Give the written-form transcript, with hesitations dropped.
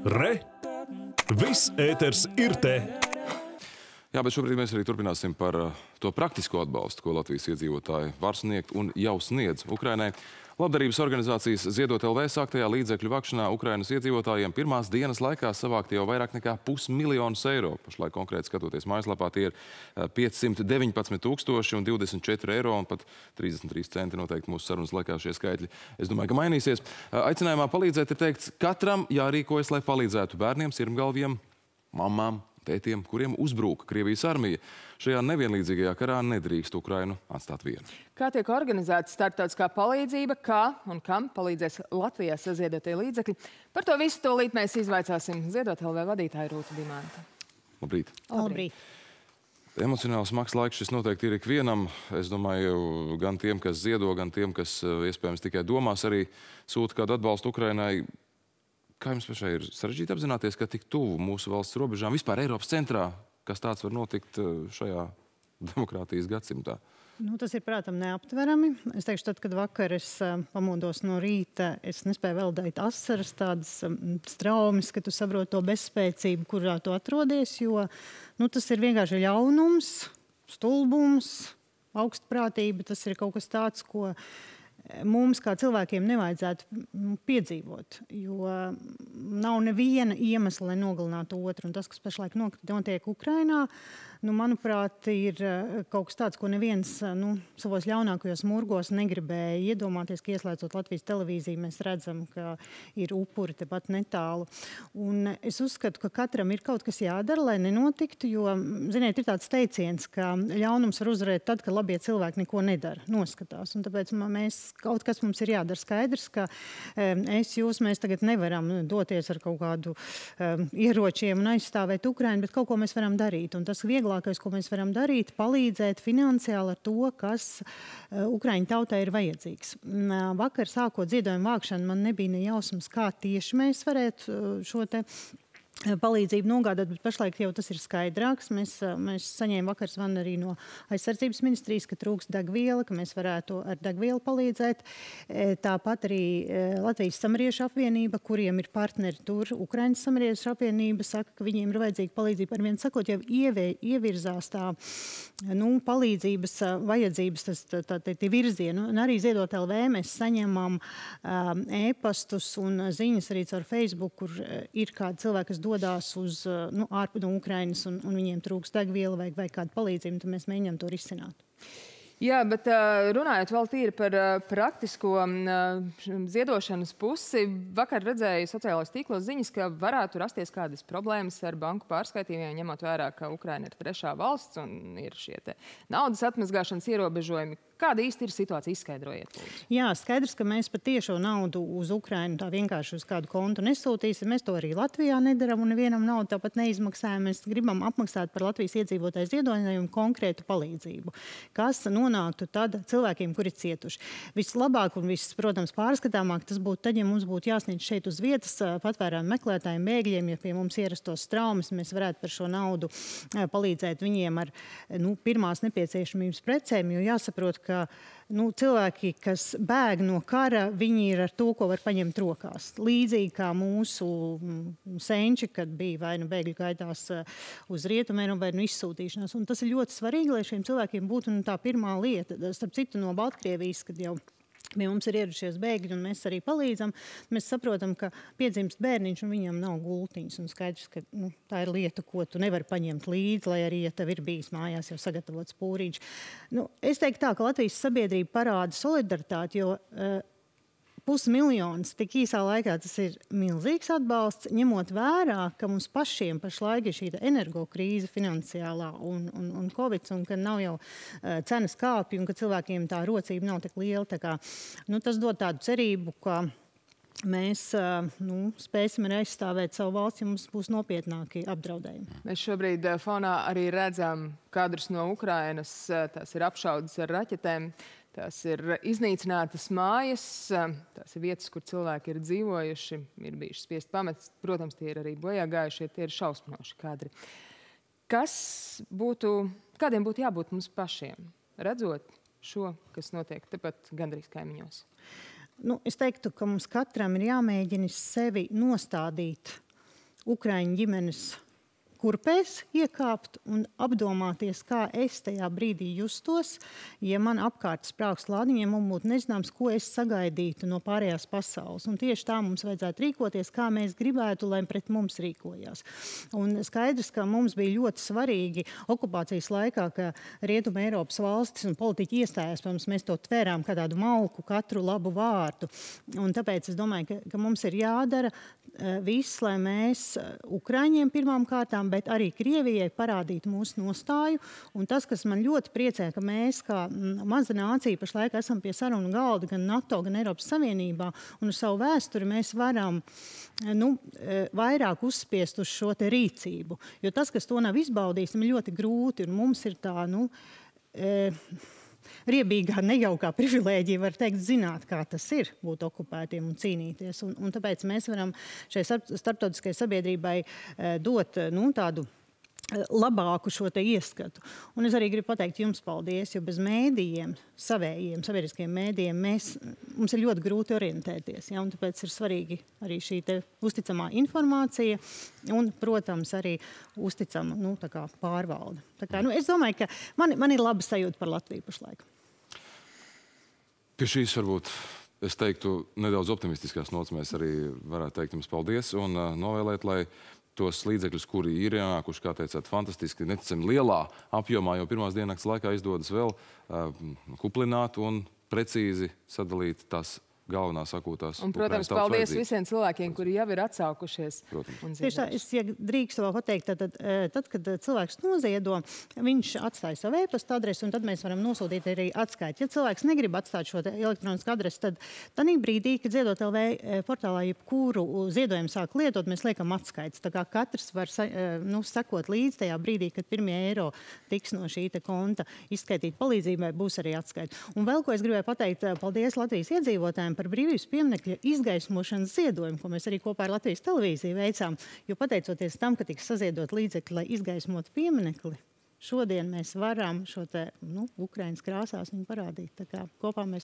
Re! Viss ēters ir te! Jā, bet šobrīd mēs arī turpināsim par to praktisko atbalstu, ko Latvijas iedzīvotāji var sniegt un jau sniedz Ukrainai. Labdarības organizācijas Ziedot LV sāktajā līdzekļu vākšanā Ukrainas iedzīvotājiem pirmās dienas laikā savākt jau vairāk nekā 500 000 eiro. Pašlaik konkrēti skatoties mājaslapā, tie ir 519 024 eiro un pat 33 centi noteikti mūsu sarunas laikā šie skaitļi. Es domāju, ka mainīsies. Aicinājumā palīdzēt ir teikts, katram jārīkojas, lai palīdzētu bērniem, sirmgalviem, mamām, tētiem, kuriem uzbruka Krievijas armija. Šajā nevienlīdzīgajā karā nedrīkst Ukrainu atstāt vienu. Kā tiek organizēta starptautiskā palīdzība, kā un kam palīdzēs Latvijā saziedotie līdzekļi? Par to visu tūlīt mēs izvaicāsim Ziedot LV vadītāju Rūtu Dimanta. Labrīt. Labrīt. Emocionāls smags laiks šis noteikti ir ikvienam. Es domāju, gan tiem, kas ziedo, gan tiem, kas iespējams tikai domās, arī sūta kādu atbalstu Ukrainai. Kā jums pašai ir sarežģīti apzināties, ka tik tuvu mūsu valsts robežām, vispār Eiropas centrā, kas tāds var notikt šajā demokrātijas gadsimtā? Tas ir, prātam, neaptverami. Es teikšu, tad, kad vakar es pamodos no rīta, es nespēju veldēt asaras, tādas straumes, ka tu saproti to bezspēcību, kurā tu atrodies, jo tas ir vienkārši ļaunums, stulbums, augstprātība. Tas ir kaut kas tāds, ko mums kā cilvēkiem nevajadzētu piedzīvot, jo nav neviena iemesla, lai nogalinātu otru. Un tas, kas pašlaik notiek Ukrainā, manuprāt, ir kaut kas tāds, ko neviens savos ļaunākajos murgos negribēja iedomāties, ka ieslēdzot Latvijas televīziju, mēs redzam, ka ir upuri tepat netālu. Un es uzskatu, ka katram ir kaut kas jādara, lai nenotiktu, jo, ziniet, ir tāds teiciens, ka ļaunums var uzvarēt tad, kad labie cilvēki neko nedara, noskatās. Un tāpēc kaut kas mums ir jādara. Skaidrs, ka mēs tagad nevaram doties ar kaut kādu ieročiem un aizstāvēt Ukrainu, bet kaut ko mēs varam darīt. Un tas vieglākais, ko mēs varam darīt, palīdzēt finansiāli ar to, kas Ukraiņu tautai ir vajadzīgs. Vakar sākot ziedojumu vākšanu, man nebija ne jausmas, kā tieši mēs varētu šo te palīdzību nogādāt, bet pašlaik jau tas ir skaidrāks. Mēs saņēmām vakar zvanu arī no aizsardzības ministrijas, ka trūkst degviela, ka mēs varētu ar degvielu palīdzēt. Tāpat arī Latvijas samariešu apvienība, kuriem ir partneri tur, Ukrainas samariešu apvienība, saka, ka viņiem ir vajadzīga palīdzība. Ar vien sakot, jau ievirzās tā palīdzības vajadzības, tie virzieni. Un arī Ziedot LV mēs saņemam e-pastus un ziņas arī caur Facebook, kur ir kādi cilvēki, kas dodās uz ārpus no Ukrainas un viņiem trūks degviela vai kāda palīdzība, tad mēs mēģinām to risināt. Jā, bet runājot vēl tīri par praktisko ziedošanas pusi, vakar redzēju sociālajos tīklos ziņas, ka varētu rasties kādas problēmas ar banku pārskaitījumiem, ņemot vērā, ka Ukraina ir trešā valsts un ir šie te naudas atmazgāšanas ierobežojumi. Kāda īsti ir situācija? Izskaidrojiet, lūdzu. Jā, skaidrs, ka mēs pat tiešo naudu uz Ukrainu tā vienkārši uz kādu kontu nesūtīsim. Mēs to arī Latvijā nedaram un nevienam naudu tāpat neizmaksājam. Mēs gribam apmaksāt par Latvijas iedzīvotāju ziedojumu konkrētu palīdzību, kas nonāktu tad cilvēkiem, kuri cietuši. Vislabāk un protams, pārskatāmāk tas būtu tad, ja mums būtu jāsniedz šeit uz vietas patvērumu meklētājiem, bēgļiem, ja pie mums ierastos traumas, mēs varētu par šo naudu palīdzēt viņiem ar pirmās nepieciešamības precēm, jo jāsaprot, ka cilvēki, kas bēg no kara, viņi ir ar to, ko var paņemt rokās. Līdzīgi kā mūsu senči, kad bija vai nu bēgļu gaitās uz rietumiem, vai nu izsūtīšanās. Un tas ir ļoti svarīgi, lai šiem cilvēkiem būtu tā pirmā lieta. Starp citu no Baltkrievijas, kad jau pie mums ir ieradušies bēgļi un mēs arī palīdzam, mēs saprotam, ka piedzimst bērniņš un viņam nav gultiņas. Un skaidrs, ka tā ir lieta, ko tu nevari paņemt līdzi, lai arī, ja tev ir bijis mājās jau sagatavots pūriņš. Es teiktu tā, ka Latvijas sabiedrība parāda solidaritāti, jo 500 000 tik īsā laikā tas ir milzīgs atbalsts, ņemot vērā, ka mums pašiem pašlaik ir šī energokrīze finansiālā un Covid, un ka nav jau cenas kāpju, un ka cilvēkiem tā rocība nav tik liela. Tā kā, tas dod tādu cerību, ka mēs spēsim arī aizstāvēt savu valsts, ja mums būs nopietnāki apdraudējumi. Mēs šobrīd fonā arī redzam kadrus no Ukrainas, tās ir apšaudas ar raķetēm. Tās ir iznīcinātas mājas, tās ir vietas, kur cilvēki ir dzīvojuši, ir bijuši spiest pamest. Protams, tie ir arī bojā gājušie, tie ir šausminoši kadri. Kādiem būtu jābūt mums pašiem, redzot šo, kas notiek tepat gandrīz kaimiņos? Es teiktu, ka mums katram ir jāmēģina sevi nostādīt ukraiņu ģimenes kurpēs iekāpt un apdomāties, kā es tajā brīdī justos, ja man apkārt sprāgst lādiņiem, man būtu nezināms, ko es sagaidītu no pārējās pasaules. Un tieši tā mums vajadzētu rīkoties, kā mēs gribētu, lai pret mums rīkojās. Un skaidrs, ka mums bija ļoti svarīgi okupācijas laikā, ka Rietuma Eiropas valstis un politiķi iestājās, protams, mēs to tvērām kā tādu malku, katru labu vārdu. Un tāpēc es domāju, ka mums ir jādara viss, lai mēs Ukraiņiem pirmām kārtām, bet arī Krievijai parādītu mūsu nostāju. Un tas, kas man ļoti priecē, ka mēs kā maza nācija pašlaik esam pie sarunu galda gan NATO, gan Eiropas Savienībā, un ar savu vēsturi mēs varam vairāk uzspiest uz šo te rīcību. Jo tas, kas to nav izbaudījis, ir ļoti grūti, un mums ir tā, riebīgā, nejaukā privilēģija, var teikt, zināt, kā tas ir būt okupētiem un cīnīties. Un tāpēc mēs varam šai starptautiskajai sabiedrībai dot tādu labāku šo te ieskatu. Un es arī gribu pateikt jums paldies, jo bez mēdījiem, sabiedriskajiem mēdījiem, mums ir ļoti grūti orientēties. Ja? Un tāpēc ir svarīgi arī šī te uzticamā informācija un, protams, arī uzticama tā kā pārvalde. Tā kā, es domāju, ka man ir laba sajūta par Latviju pašlaik. Pie šīs varbūt, es teiktu, nedaudz optimistiskās nots mēs arī varētu teikt jums paldies un novēlēt, lai tos līdzekļus, kuri ir ienākuši, kā teicāt, fantastiski, neticami lielā apjomā, jo pirmās diennakts laikā izdodas vēl kuplināt un precīzi sadalīt tās galvenās akūtās. Un, protams, paldies visiem cilvēkiem, kuri jau ir atsaukušies. Tieši tā, es drīkstu vēl pateikt, tad, kad cilvēks noziedo, viņš atstāja savu e-pasta adresi, un tad mēs varam nosūtīt arī atskaiti. Ja cilvēks negrib atstāt šo elektronisku adresi, tad tādā brīdī, kad Ziedot LV portālā jebkuru ziedojumu sāk lietot, mēs liekam atskaites. Tā kā katrs var sekot līdz tajā brīdī, kad pirmie eiro tiks no šī te konta izskaitīt palīdzībai, būs arī atskaiti. Un vēl, ko es gribēju pateikt, paldies Latvijas iedzīvotājiem par brīvības pieminekļa izgaismošanas ziedojumu, ko mēs arī kopā ar Latvijas televīziju veicām, jo pateicoties tam, ka tiks saziedot līdzekļi, lai izgaismotu pieminekli, šodien mēs varam šo te, Ukrainas krāsās viņu parādīt. Tā kā kopā mēs